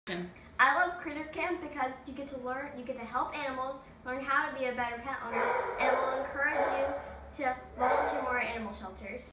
I love Critter Camp because you get to help animals, learn how to be a better pet owner, and it will encourage you to volunteer more at animal shelters.